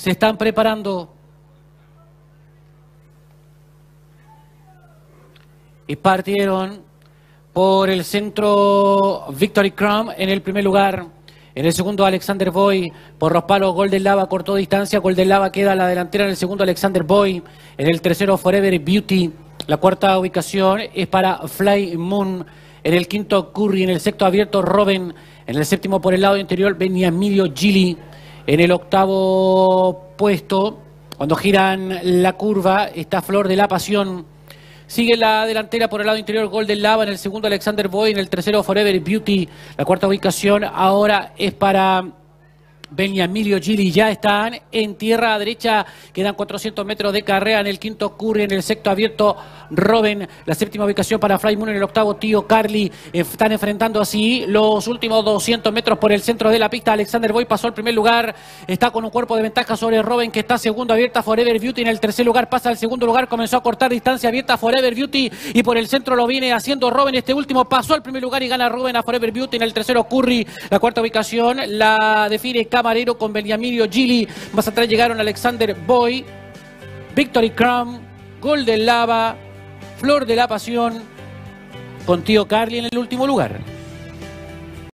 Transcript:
Se están preparando. Y partieron por el centro Victory Crown en el primer lugar. En el segundo, Alexander Boy. Por los palos, Golden Lava cortó distancia. Golden Lava queda a la delantera en el segundo, Alexander Boy. En el tercero, Forever Beauty. La cuarta ubicación es para Fly Moon. En el quinto, Curry. En el sexto, abierto, Robin. En el séptimo, por el lado interior, Beniamilio Gili. En el octavo puesto, cuando giran la curva, está Flor de la Pasión. Sigue la delantera por el lado interior, Golden Lava. En el segundo, Alexander Boy. En el tercero, Forever Beauty. La cuarta ubicación ahora es para Beniamilio Gili. Ya están en tierra derecha. Quedan 400 metros de carrera. En el quinto, Curry. En el sexto, abierto, Robin. La séptima ubicación para Fly Moon. En el octavo, Tío Carly. Están enfrentando así los últimos 200 metros por el centro de la pista. Alexander Boy pasó al primer lugar. Está con un cuerpo de ventaja sobre Robin, que está segundo. Abierta, Forever Beauty. En el tercer lugar pasa al segundo lugar. Comenzó a cortar distancia. Abierta, Forever Beauty. Y por el centro lo viene haciendo Robin. Este último pasó al primer lugar y gana Robin a Forever Beauty. En el tercero, Curry. La cuarta ubicación la define Camarero con Beniamilio Gili. Más atrás llegaron Alexander Boy, Victory Crown, Golden Lava, Flor de la Pasión, con Tío Carly en el último lugar.